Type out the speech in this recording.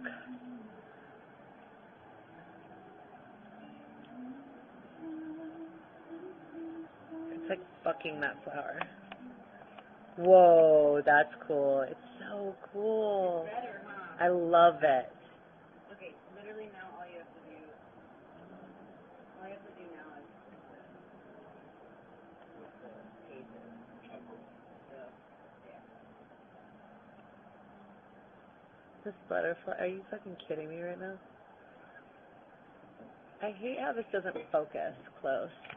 It's like bucking that flower. Whoa, that's cool. It's so cool. It's better, huh? I love it. Okay, literally now all you have to do now is the pages. So, yeah. This butterfly, are you fucking kidding me right now? I hate how this doesn't focus close.